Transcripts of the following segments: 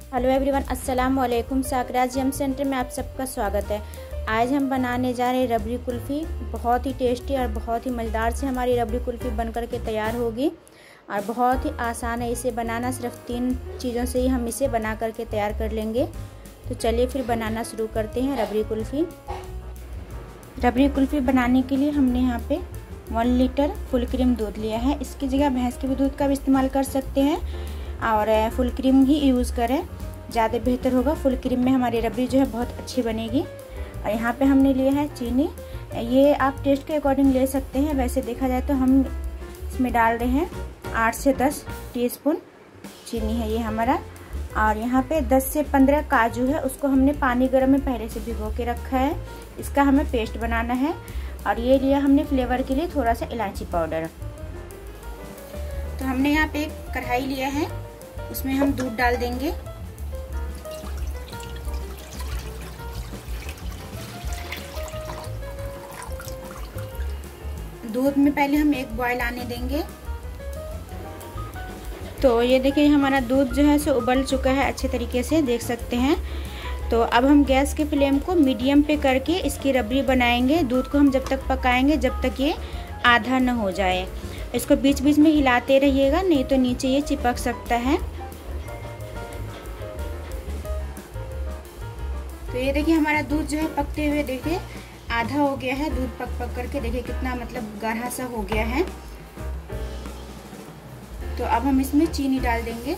Hello everyone, अस्सलाम वालेकुम। साकराज जम सेंटर में आप सबका स्वागत है। आज हम बनाने जा रहे हैं रबड़ी कुल्फ़ी। बहुत ही टेस्टी और बहुत ही मज़ेदार से हमारी रबड़ी कुल्फ़ी बनकर के तैयार होगी और बहुत ही आसान है इसे बनाना। सिर्फ 3 चीज़ों से ही हम इसे बना करके तैयार कर लेंगे। तो चलिए फिर बनाना शुरू करते हैं रबड़ी कुल्फ़ी। रबड़ी कुल्फ़ी बनाने के लिए हमने यहाँ पे 1 लीटर फुल क्रीम दूध लिया है। इसकी जगह भैंस के भी दूध का भी इस्तेमाल कर सकते हैं और फुल क्रीम ही यूज़ करें, ज़्यादा बेहतर होगा। फुल क्रीम में हमारी रबड़ी जो है बहुत अच्छी बनेगी। और यहाँ पे हमने लिया है चीनी। ये आप टेस्ट के अकॉर्डिंग ले सकते हैं। वैसे देखा जाए तो हम इसमें डाल रहे हैं 8 से 10 टीस्पून चीनी है ये हमारा। और यहाँ पे 10 से 15 काजू है, उसको हमने पानी गर्म में पहले से भिगो के रखा है। इसका हमें पेस्ट बनाना है। और ये लिया हमने फ्लेवर के लिए थोड़ा सा इलायची पाउडर। तो हमने यहाँ पे एक कढ़ाई लिया है, उसमें हम दूध डाल देंगे। दूध में पहले हम एक बॉयल आने देंगे। तो ये देखिए हमारा दूध जो है सो उबल चुका है, अच्छे तरीके से देख सकते हैं। तो अब हम गैस के फ्लेम को मीडियम पे करके इसकी रबड़ी बनाएंगे। दूध को हम जब तक पकाएंगे जब तक ये आधा न हो जाए। इसको बीच बीच में हिलाते रहिएगा, नहीं तो नीचे ये चिपक सकता है। तो ये देखिए हमारा दूध जो है पकते हुए देखिए आधा हो गया है। दूध पक पक करके देखिए कितना मतलब गाढ़ा सा हो गया है। तो अब हम इसमें चीनी डाल देंगे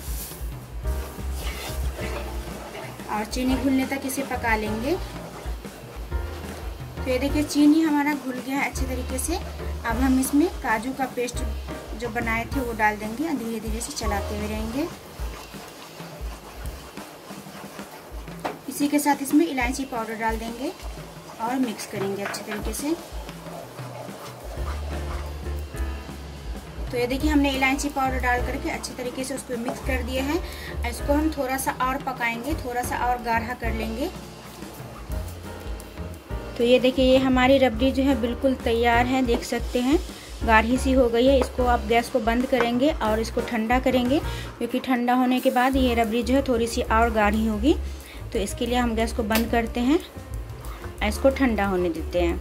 और चीनी घुलने तक इसे पका लेंगे। तो ये देखिए चीनी हमारा घुल गया है अच्छे तरीके से। अब हम इसमें काजू का पेस्ट जो बनाए थे वो डाल देंगे और धीरे धीरे से चलाते हुए रहेंगे। इसी के साथ इसमें इलायची पाउडर डाल देंगे और मिक्स करेंगे अच्छे तरीके से। तो ये देखिए हमने इलायची पाउडर डाल करके अच्छे तरीके से उसको मिक्स कर दिया है। इसको हम थोड़ा सा और पकाएंगे, थोड़ा सा और गाढ़ा कर लेंगे। तो ये देखिए ये हमारी रबड़ी जो है बिल्कुल तैयार है, देख सकते हैं गाढ़ी सी हो गई है। इसको आप गैस को बंद करेंगे और इसको ठंडा करेंगे, क्योंकि ठंडा होने के बाद ये रबड़ी जो है थोड़ी सी और गाढ़ी होगी। तो इसके लिए हम गैस को बंद करते हैं, इसको ठंडा होने देते हैं।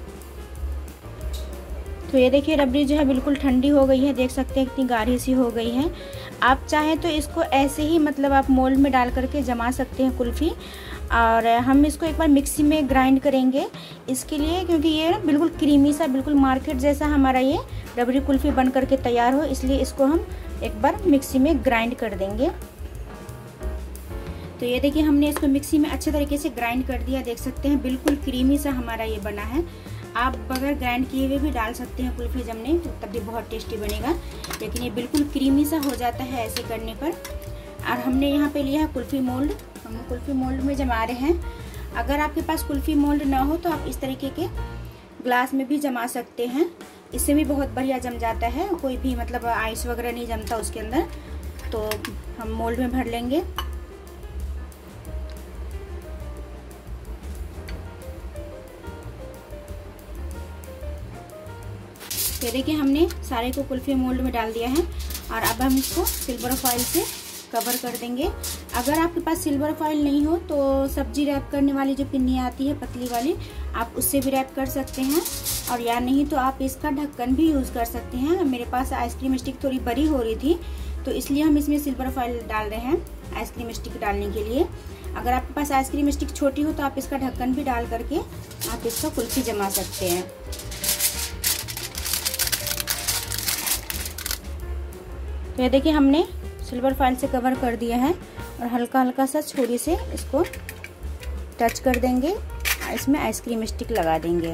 तो ये देखिए रबड़ी जो है बिल्कुल ठंडी हो गई है, देख सकते हैं कितनी गाढ़ी सी हो गई है। आप चाहें तो इसको ऐसे ही मतलब आप मोल्ड में डाल करके जमा सकते हैं कुल्फ़ी। और हम इसको एक बार मिक्सी में ग्राइंड करेंगे इसके लिए, क्योंकि ये बिल्कुल क्रीमी सा, बिल्कुल मार्केट जैसा हमारा ये रबड़ी कुल्फ़ी बन करके तैयार हो, इसलिए इसको हम एक बार मिक्सी में ग्राइंड कर देंगे। तो ये देखिए हमने इसको मिक्सी में अच्छे तरीके से ग्राइंड कर दिया, देख सकते हैं बिल्कुल क्रीमी सा हमारा ये बना है। आप बगैर ग्राइंड किए हुए भी डाल सकते हैं कुल्फ़ी जमने, तो तब भी बहुत टेस्टी बनेगा। लेकिन ये बिल्कुल क्रीमी सा हो जाता है ऐसे करने पर। और हमने यहाँ पे लिया है कुल्फ़ी मोल्ड, हम कुल्फ़ी मोल्ड में जमा रहे हैं। अगर आपके पास कुल्फ़ी मोल्ड ना हो तो आप इस तरीके के ग्लास में भी जमा सकते हैं, इससे भी बहुत बढ़िया जम जाता है। कोई भी मतलब आइस वगैरह नहीं जमता उसके अंदर। तो हम मोल्ड में भर लेंगे। ये देखिए हमने सारे को कुल्फ़ी मोल्ड में डाल दिया है। और अब हम इसको सिल्वर फॉइल से कवर कर देंगे। अगर आपके पास सिल्वर फॉइल नहीं हो तो सब्जी रैप करने वाली जो पिन्नी आती है पतली वाली, आप उससे भी रैप कर सकते हैं। और या नहीं तो आप इसका ढक्कन भी यूज़ कर सकते हैं। मेरे पास आइसक्रीम स्टिक थोड़ी बड़ी हो रही थी, तो इसलिए हम इसमें सिल्वर फॉइल डाल रहे हैं आइसक्रीम स्टिक डालने के लिए। अगर आपके पास आइसक्रीम स्टिक छोटी हो तो आप इसका ढक्कन भी डाल करके आप इसका कुल्फ़ी जमा सकते हैं। तो ये देखिए हमने सिल्वर फॉइल से कवर कर दिया है और हल्का हल्का सा छुरी से इसको टच कर देंगे, इसमें आइसक्रीम स्टिक लगा देंगे।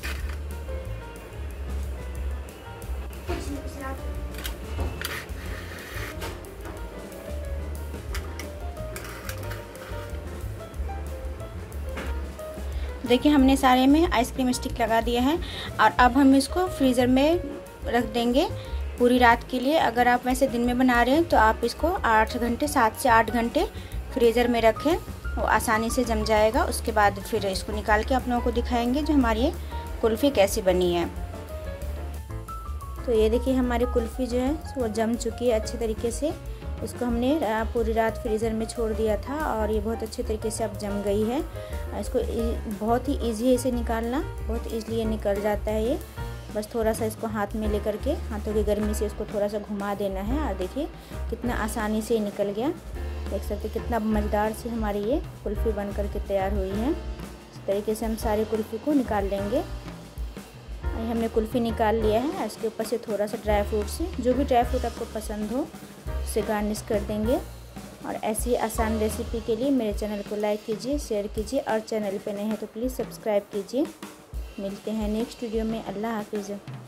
देखिए हमने सारे में आइसक्रीम स्टिक लगा दिया है। और अब हम इसको फ्रीज़र में रख देंगे पूरी रात के लिए। अगर आप वैसे दिन में बना रहे हैं तो आप इसको 8 घंटे 7 से 8 घंटे फ्रीज़र में रखें, वो आसानी से जम जाएगा। उसके बाद फिर इसको निकाल के आप लोगों को दिखाएंगे जो हमारी ये कुल्फ़ी कैसी बनी है। तो ये देखिए हमारी कुल्फ़ी जो है वो जम चुकी है अच्छे तरीके से। इसको हमने पूरी रात फ्रीज़र में छोड़ दिया था और ये बहुत अच्छे तरीके से अब जम गई है। इसको बहुत ही ईजी है इसे निकालना, बहुत ईज़िली ये निकल जाता है। ये बस थोड़ा सा इसको हाथ में लेकर के हाथों की गर्मी से इसको थोड़ा सा घुमा देना है और देखिए कितना आसानी से निकल गया। देख सकते कितना मज़ेदार से हमारी ये कुल्फ़ी बन करके तैयार हुई है। इस तरीके से हम सारी कुल्फ़ी को निकाल लेंगे। हमने कुल्फ़ी निकाल लिया है। इसके ऊपर से थोड़ा सा ड्राई फ्रूट से, जो भी ड्राई फ्रूट आपको पसंद हो उसे गार्निश कर देंगे। और ऐसी आसान रेसिपी के लिए मेरे चैनल को लाइक कीजिए, शेयर कीजिए और चैनल पे नए हैं तो प्लीज़ सब्सक्राइब कीजिए। मिलते हैं नेक्स्ट वीडियो में। अल्लाह हाफिज़।